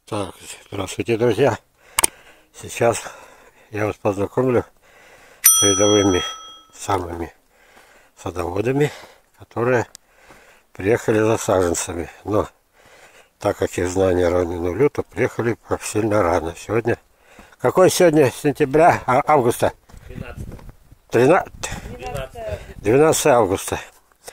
Так, здравствуйте, друзья. Сейчас я вас познакомлю с рядовыми самыми садоводами, которые приехали за саженцами. Но так как их знания равны нулю, то приехали сильно рано. Сегодня... Какой сегодня сентября? Августа? 12 августа.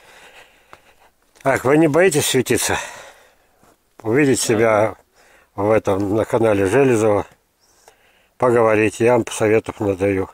Так, вы не боитесь светиться? Увидеть себя в этом на канале Железова, поговорить, я вам советов надаю.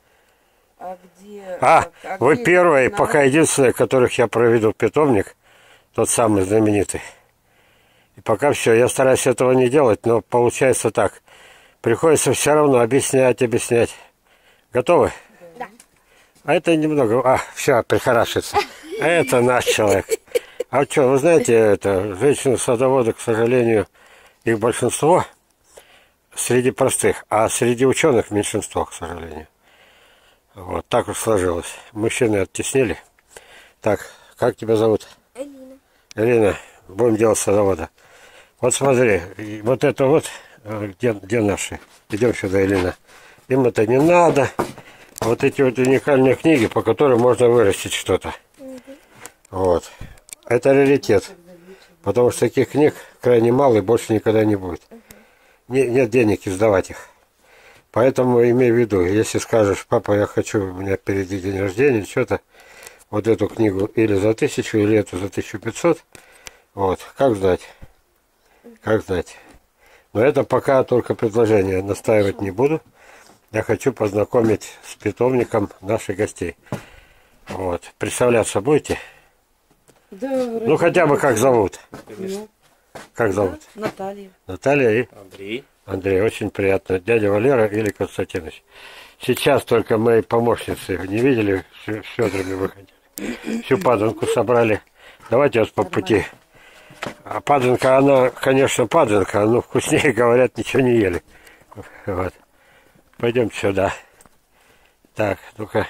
Вы первые, пока единственные, которых я проведу питомник, тот самый знаменитый. И пока все, я стараюсь этого не делать, но получается так. Приходится все равно объяснять. Готовы? Да. А это немного... все, прихорашится. А это наш человек. А что, вы знаете, это женщины-садоводы, к сожалению, их большинство среди простых, а среди ученых меньшинство, к сожалению. Вот, так уж сложилось. Мужчины оттеснили. Так, как тебя зовут? Элина. Элина, будем делать садовода. Вот смотри, вот это вот, где наши? Идем сюда, Элина. Им это не надо. Вот эти вот уникальные книги, по которым можно вырастить что-то. Вот. Это раритет. Потому что таких книг крайне мало и больше никогда не будет. Нет денег издавать их. Поэтому имей в виду, если скажешь: папа, я хочу, у меня впереди день рождения, что-то, вот эту книгу или за 1000, или эту за 1500, вот, как знать. Как знать. Но это пока только предложение, настаивать не буду. Я хочу познакомить с питомником наших гостей. Вот. Представляться будете? Да, ну хотя бы как зовут? Ну, как зовут? Наталья. Наталья и Андрей. Андрей, очень приятно. Дядя Валера или Константинович. Сейчас только мои помощницы не видели, с Федорами выходили. Всю паданку собрали. Давайте вас по пути. А паданка, она, конечно, паданка, но вкуснее, говорят, ничего не ели. Вот. Пойдем сюда. Так, ну-ка.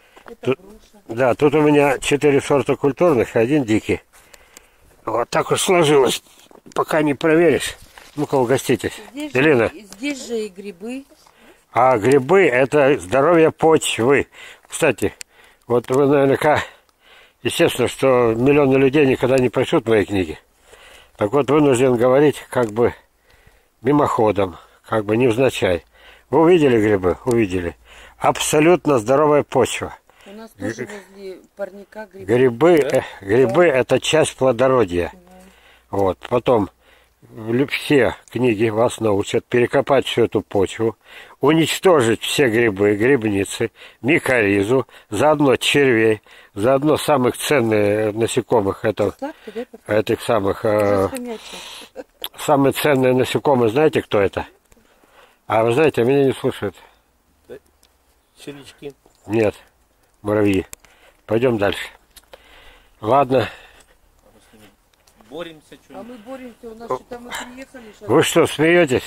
Да, тут у меня 4 сорта культурных, 1 дикий. Вот так уж сложилось. Пока не проверишь. Ну-ка, угоститесь. Елена. Здесь же и грибы. А грибы — это здоровье почвы. Кстати, вот вы наверняка, естественно, что миллионы людей никогда не прочтут мои книги. Так вот, вынужден говорить как бы мимоходом, как бы невзначай. Вы увидели грибы? Увидели. Абсолютно здоровая почва. У нас тоже возле парника грибы. Грибы это часть плодородия. Вот. Потом все книги вас научат перекопать всю эту почву, уничтожить все грибы, грибницы, микоризу, заодно червей, заодно самых ценных насекомых, это этих самых самые ценные насекомые, знаете, кто это? А вы знаете, меня не слушают. Червячки. Нет, муравьи. Пойдем дальше. Ладно. Боремся. А мы боремся, у нас что-то мы приехали. Вы что, смеетесь?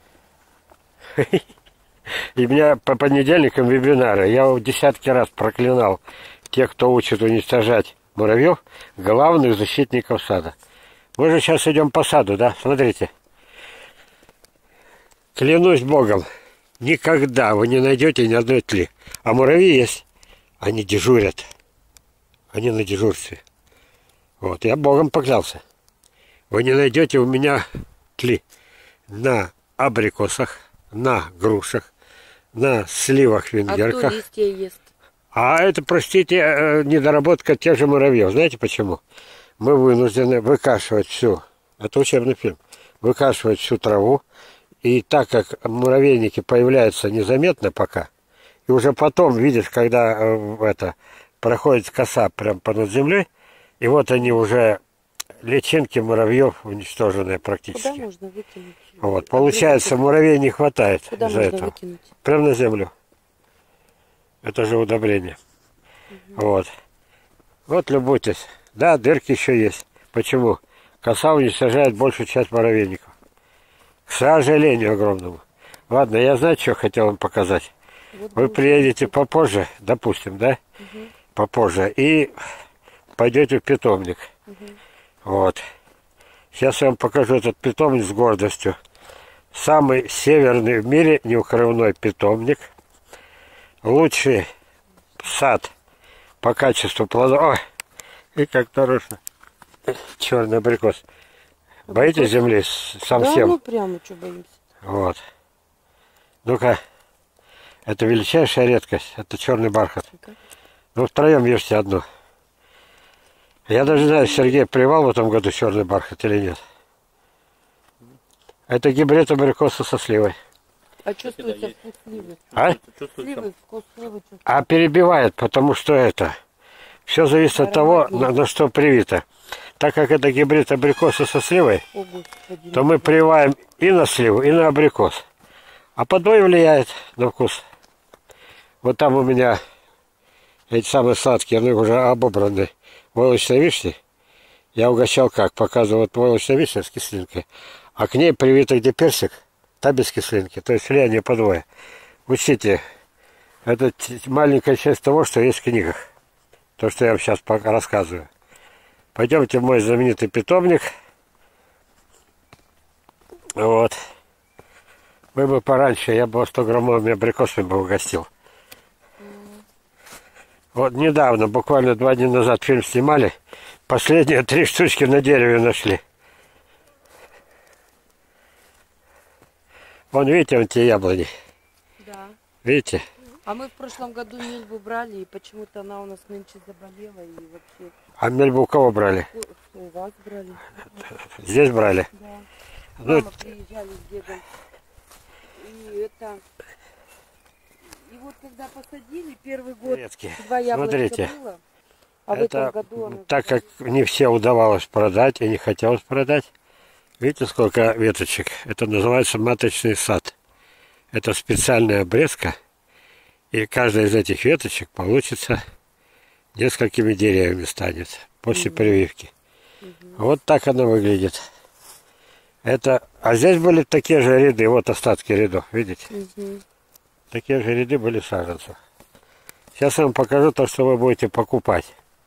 И у меня по понедельникам вебинары. Я десятки раз проклинал тех, кто учит уничтожать муравьев, главных защитников сада. Мы же сейчас идем по саду, да? Смотрите. Клянусь Богом, никогда вы не найдете ни одной тли. А муравьи есть. Они дежурят. Они на дежурстве. Вот, я Богом поклялся. Вы не найдете у меня тли на абрикосах, на грушах, на сливах, венгерках. А кто листья ест? А это, простите, недоработка тех же муравьев. Знаете почему? Мы вынуждены выкашивать всю, это учебный фильм, выкашивать всю траву. И так как муравейники появляются незаметно пока, и уже потом видишь, когда это проходит коса прям под землей, и вот они уже, личинки муравьев уничтоженные практически. Куда можно выкинуть? Вот, получается, муравей не хватает Куда из-за можно этого. выкинуть? Прямо на землю. Это же удобрение. Вот. Вот любуйтесь. Да, дырки еще есть. Почему? Коса уничтожает большую часть муравейников. К сожалению огромному. Ладно, я знаю, что хотел вам показать. Вот вы приедете попозже, допустим, да? Попозже. И пойдете в питомник. Вот. Сейчас я вам покажу этот питомник с гордостью. Самый северный в мире неукрывной питомник. Лучший сад по качеству плодов. Ой, и как нарочно. Черный абрикос. Боитесь земли совсем? Да, ну прямо, что боимся. Вот. Ну-ка. Это величайшая редкость. Это черный бархат. Ну, втроем ешьте одну. Я даже не знаю, Сергей привал в этом году черный бархат или нет. Это гибрид абрикоса со сливой. А чувствуется вкус сливы? А? Сливы, вкус сливы чувствуется. А перебивает, потому что это... Все зависит от того, на что привито. Так как это гибрид абрикоса со сливой, О, Господи, то мы прививаем и на сливу, и на абрикос. А подвой влияет на вкус. Вот там у меня эти самые сладкие, они уже обобраны войлочной вишней. Я угощал как? Показывал вот войлочная вишня с кислинкой. А к ней привито где персик, та без кислинки. То есть влияние подвоя. Учтите, это маленькая часть того, что есть в книгах. То, что я вам сейчас пока рассказываю. Пойдемте в мой знаменитый питомник. Вот. Мы бы пораньше, я бы 100-граммовыми абрикосами бы угостил. Вот недавно, буквально 2 дня назад фильм снимали. Последние 3 штучки на дереве нашли. Вон, видите, вон те яблони. Да. Видите? А мы в прошлом году мельбу брали, и почему-то она у нас нынче заболела, и вообще... А мельбу у кого брали? У вас брали. Здесь брали? Да. Ну, Мама приезжали с дедом. И это... И вот когда посадили, первый год редкие. 2 яблочка Смотрите, было, а в этом это году оно... так как не все удавалось продать и не хотелось продать. Видите, сколько веточек? Это называется маточный сад. Это специальная обрезка. И каждая из этих веточек получится несколькими деревьями станет после прививки. Вот так она выглядит. Это, а здесь были такие же ряды, вот остатки рядов, видите? Такие же ряды были саженцев. Сейчас я вам покажу то, что вы будете покупать.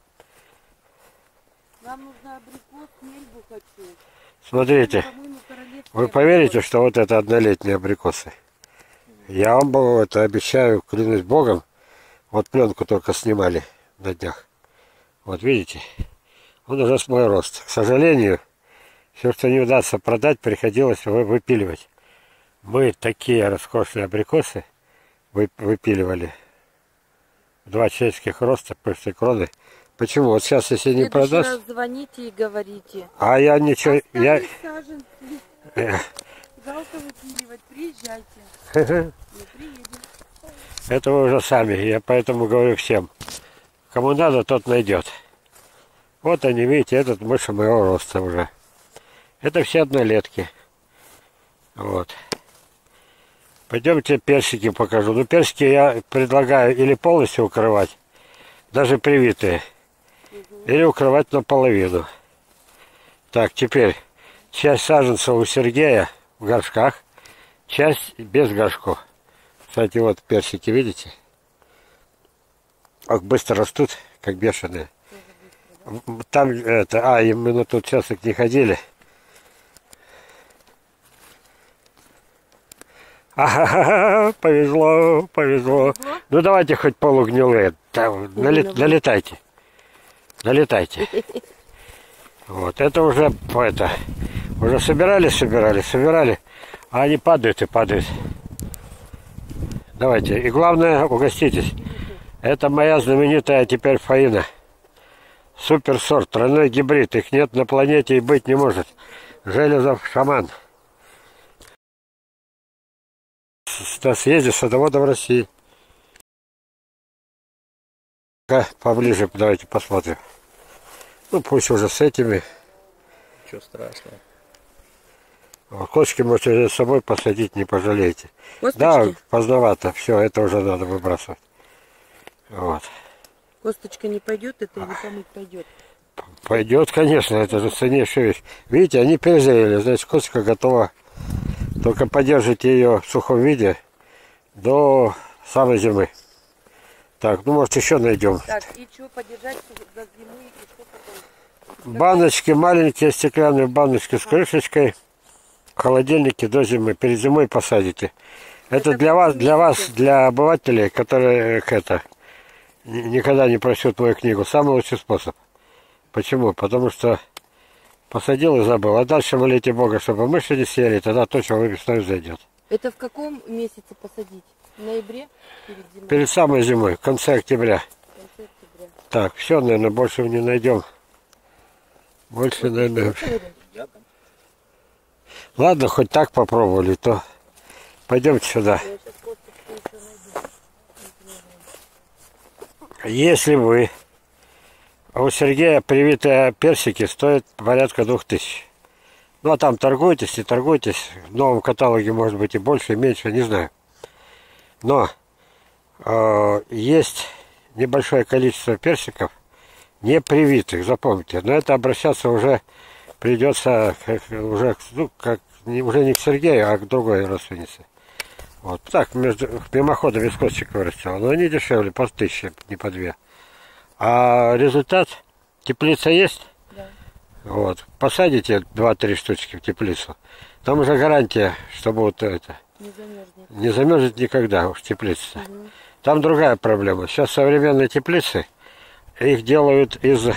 Нам нужно абрикос, мельбу хочу. Смотрите, По-моему, королевский вы поверите, абрикос. что вот это однолетние абрикосы? Я вам это обещаю, клянусь Богом. Вот пленку только снимали на днях. Вот видите? Он уже с мой рост. К сожалению, все, что не удастся продать, приходилось выпиливать. Мы такие роскошные абрикосы выпиливали. 2 человеческих роста, пышной кроны. Почему? Вот сейчас, если не В следующий продаст... раз звоните и говорите. А я ничего... Я... Остались саженцы. Жалко выпиливать. Приезжайте. Мы приедем. Это вы уже сами. Я поэтому говорю всем. Кому надо, тот найдет. Вот они, видите, этот выше моего роста уже. Это все однолетки. Вот. Пойдемте персики покажу. Ну, персики я предлагаю или полностью укрывать, даже привитые, или укрывать наполовину. Так, теперь часть саженцев у Сергея в горшках, часть без горшков. Кстати, вот персики, видите? Как быстро растут, как бешеные. Там это, мы тут сейчас их не ходили. Повезло, повезло. Ну давайте хоть полугнилые. Налетайте. Налетайте. Вот, это уже уже собирали, а они падают и падают. Давайте. И главное, угоститесь. Это моя знаменитая теперь фаина. Суперсорт, тройной гибрид. Их нет на планете и быть не может. Железов шаман. На съезде садоводов России. Поближе давайте посмотрим. Ну пусть уже с этими. Ничего страшного. Косточки можете с собой посадить, не пожалеете. Косточки? Да, поздновато. Все, это уже надо выбрасывать. Вот. Косточка не пойдет, это или помыть пойдет? Пойдет, конечно, это же ценнейшая вещь. Видите, они перезрели, значит, косточка готова. Только поддержите ее в сухом виде до самой зимы. Так, ну может еще найдем. Так, и что подержать до зимы, и что потом? Баночки, маленькие стеклянные баночки с крышечкой. в холодильнике до зимы. Перед зимой посадите. Это Это для вас, месяц. для обывателей, которые никогда не прочтут мою книгу, самый лучший способ. Почему? Потому что посадил и забыл. А дальше молите Бога, чтобы мыши не съели, тогда точно весной зайдет. Это в каком месяце посадить? В ноябре? Перед зимой? Перед самой зимой, в конце октября. В конце октября. Так, все, наверное, больше не найдем. Больше, наверное. Ладно, хоть так попробовали, то пойдемте сюда. Я сейчас косточку еще найду. Если вы... А у Сергея привитые персики стоят порядка 2000. Ну, а там торгуйтесь и торгуйтесь. В новом каталоге может быть и больше, и меньше, не знаю. Но есть небольшое количество персиков, не привитых, запомните. Но это обращаться уже придется уже, уже не к Сергею, а к другой родственнице. Вот так, мимоходом из косточек вырастила. Но они дешевле, по 1000, не по 2. А результат, теплица есть? Да. Вот. Посадите 2-3 штучки в теплицу. Там уже гарантия, что будут это. Не замерзнет. Не замерзнет никогда уж теплица. Угу. Там другая проблема. Сейчас современные теплицы, их делают из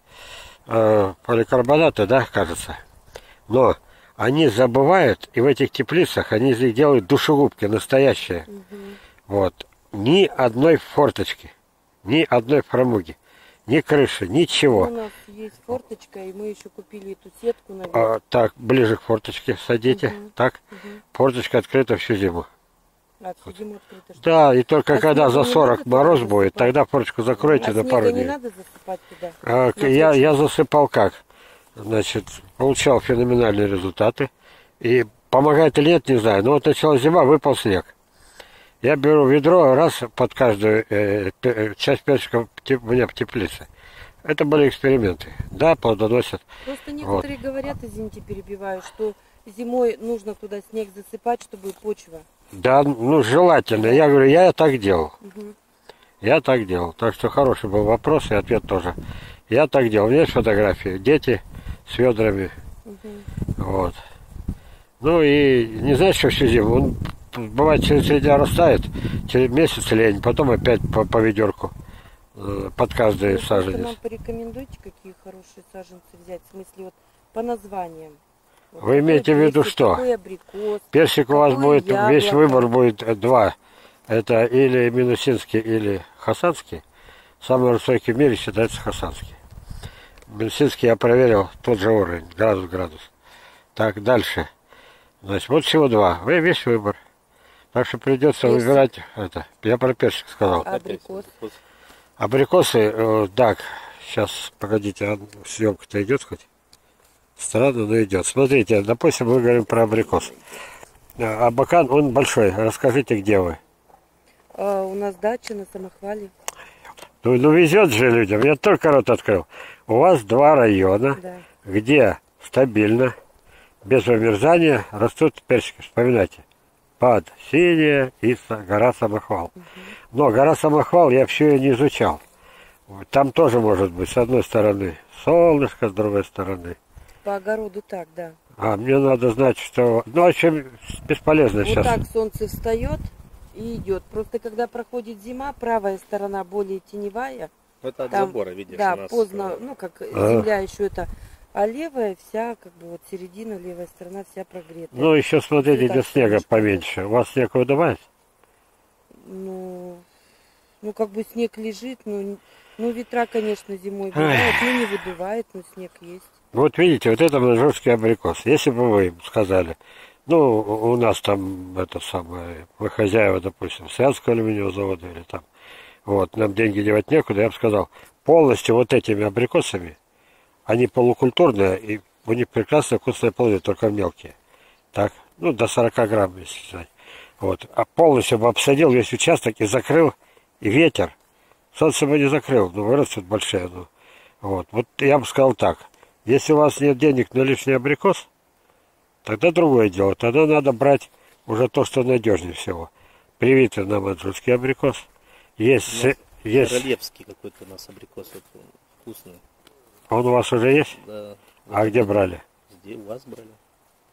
поликарбоната, да, кажется. Но они забывают, и в этих теплицах они из них делают душегубки настоящие. Угу. Вот. Ни одной форточки, ни одной фрамуги, ни крыши, ничего. У нас есть форточка, и мы еще купили эту сетку, наверное. Так, ближе к форточке садите. Мгм. Так, Угу. форточка открыта всю зиму. А всю зиму открыто, что ли? Да, и только А когда снегу за не 40 надо мороз туда будет, засыпать? тогда форточку закройте А на пару снега не дней. надо засыпать туда? Я засыпал как? Значит, получал феноменальные результаты. И помогает или нет, не знаю. Но вот начала зима, выпал снег. Я беру ведро, раз под каждую часть персиков у меня в теплице. Это были эксперименты. Да, плодоносят. Просто некоторые говорят, извините, перебиваю, что зимой нужно туда снег засыпать, чтобы почва. Да, ну желательно. Я говорю, я так делал. Угу. Я так делал. Так что хороший был вопрос и ответ тоже. Я так делал. У меня есть фотографии. Дети с ведрами. Угу. Вот. Ну и не знаешь, что всю зиму. Он бывает через 3 дня растает, через месяц лень, потом опять по ведерку под каждый Вы нам саженец. порекомендуйте, какие хорошие саженцы взять, в смысле вот по названиям. Вот Вы имеете в какой виду персик, что? какой абрикос. Персик у вас какое будет, весь яблоко. выбор будет 2. Это или минусинский, или хасанский. Самый высокий в мире считается хасанский. Минусинский я проверил, тот же уровень, градус. Так, дальше. Значит, вот всего 2. Вы весь выбор. Так что придется Персик. выбирать это. Я про персик сказал. А абрикос? Абрикосы, так, сейчас, погодите, съемка-то идет хоть? Странно, но идет. Смотрите, допустим, мы говорим про абрикос. Абакан, он большой. Расскажите, где вы? У нас дача на Самохвале. Ну везет же людям. Я только рот открыл. У вас 2 района, Да. где стабильно, без вымерзания растут персики. Вспоминайте. Под Синяя и гора Самохвал. Но гора Самохвал я все ее не изучал. Там тоже может быть с одной стороны солнышко, с другой стороны. По огороду так, да. А мне надо знать, что... Ну, в общем, бесполезно Вот сейчас. так солнце встает и идет. Просто когда проходит зима, правая сторона более теневая. Это от Там, забора, видишь, да, у нас, поздно, ну как земля еще это, а левая вся, как бы вот середина, левая сторона вся прогретая. Ну, еще смотрите, Вот где так снега солнышко. поменьше. У вас снег выдувает? Ну, как бы снег лежит, ну ветра, конечно, зимой бывают, но не выдувает, но снег есть. Вот видите, вот это маньчжурский абрикос. Если бы вы им сказали, ну, у нас там это самое, мы хозяева, допустим, Сианского алюминиевого завода или там, вот, нам деньги девать некуда, я бы сказал, полностью вот этими абрикосами, они полукультурные, и у них прекрасная вкусная плоды, только мелкие. Так, ну, до 40 грамм, если сказать. Вот, а полностью бы обсадил весь участок и закрыл, и ветер. Солнце бы не закрыл, но вырастут большие. Ну, вот я бы сказал так. Если у вас нет денег на лишний абрикос, тогда другое дело. Тогда надо брать уже то, что надежнее всего. Привитый нам маньчжурский абрикос. Есть. Королевский какой-то у нас абрикос вот, вкусный. Он у вас уже есть? Да. А где брали? Где у вас брали?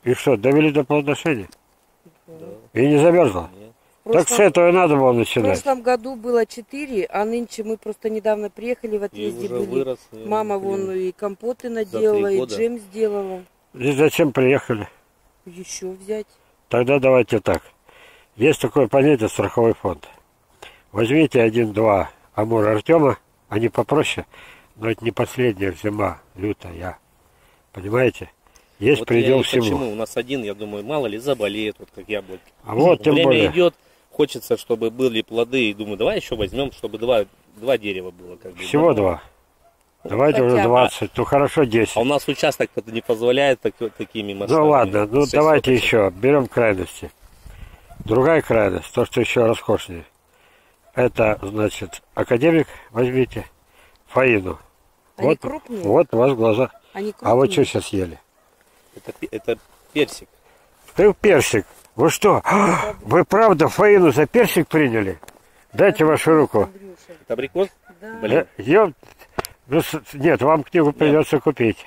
И что, довели до плодоношения? Да. И не замерзла? Нет. В Так с прошлом- этого и надо было В начинать. прошлом году было 4, а нынче мы просто недавно приехали, в И отъезде уже были. вырос. Мама вон и компоты наделала, и года. джем сделала. И зачем приехали? Еще взять. Тогда давайте так. Есть такое понятие страховой фонд. Возьмите 1-2 Амура Артема, они попроще, но это не последняя зима, лютая. Понимаете? Есть Вот предел я и всему. почему? У нас один, я думаю, мало ли заболеет, вот как яблоки. А вот тем Время более. идет, хочется, чтобы были плоды, и думаю, давай еще возьмем, чтобы два дерева было. Как бы, Всего да. 2. Давайте Хотя уже бы. 20. Ну хорошо 10. А у нас участок не позволяет такими масштабами. Ну ладно, ну 6 давайте соток. еще. Берем крайности. Другая крайность, то, что еще роскошнее. Это, значит, академик возьмите, фаину. Они Вот, крупные? вот у вас глаза. Они крупные. А вы что сейчас ели? Это персик. Ты персик. Вы что? Вы правда фаину за персик приняли? Дайте вашу руку. Андрюша. Это абрикос? Да. Блин. Ну, нет, вам книгу придется купить.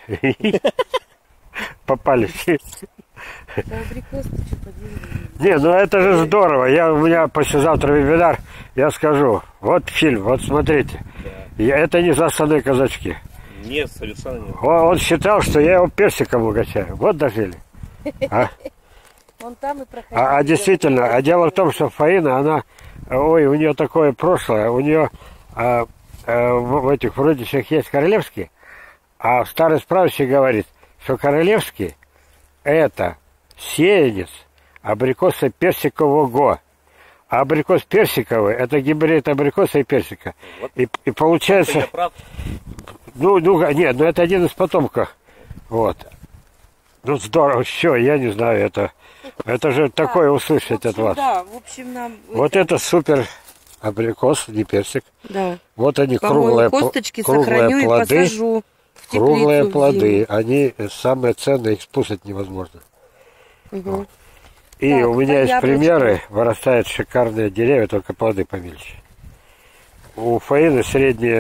Попались. Да, абрикос, ты что, подвинул? Не, ну это же здорово. У меня послезавтра вебинар, я скажу. Вот фильм, вот смотрите. Это не засланные казачки. Нет, совершенно нет. Он считал, что я его персиком угощаю. Вот дожили. А? Вон там и проходил. А действительно, а дело в том, что Фаина, она, ой, у нее такое прошлое, у нее в этих вродичах есть королевские, а старый справочник говорит, что королевский это сеянец абрикоса персикового, а абрикос персиковый это гибрид абрикоса и персика. Вот. И получается, Я прав? нет, ну это один из потомков, вот. Ну здорово, все, я не знаю, это же такое услышать от вас. Да, в общем, нам... Вот это супер абрикос, не персик. Да. Вот они По-моему, круглые, косточки круглые сохраню плоды, и посажу в теплицу круглые в плоды. Они самые ценные, их спутать невозможно. зиму. Мгм. И Так, у меня по есть яблочкам. примеры, вырастают шикарные деревья, только плоды помельче. У фаины средний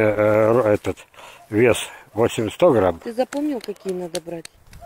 вес 80-100 грамм. Ты запомнил, какие надо брать?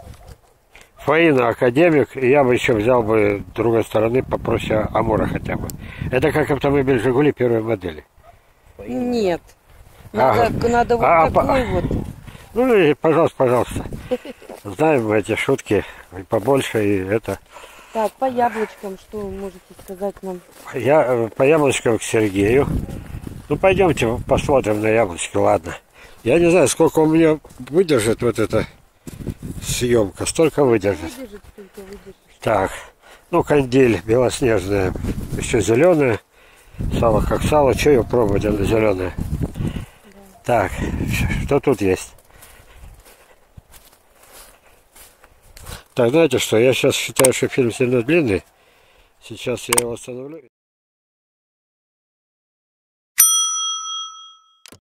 Фаина академик, и я бы еще взял бы с другой стороны попроще Амура хотя бы. Это как автомобиль Жигули первой модели. Нет. Ага. Надо вот А, такой вот. Ну и пожалуйста. Знаем мы эти шутки и побольше, и это. Так, по яблочкам, что вы можете сказать нам? Я по яблочкам к Сергею. Ну пойдемте посмотрим на яблочки, ладно. Я не знаю, сколько у меня выдержит вот эта съемка. Столько выдержит. Выдержит, сколько выдержит. Так, ну кандель белоснежная, еще зеленая. Сало как сало, что ее пробовать, она зеленая. Так, что тут есть? Так, знаете что, я сейчас считаю, что фильм сильно длинный. Сейчас я его остановлю.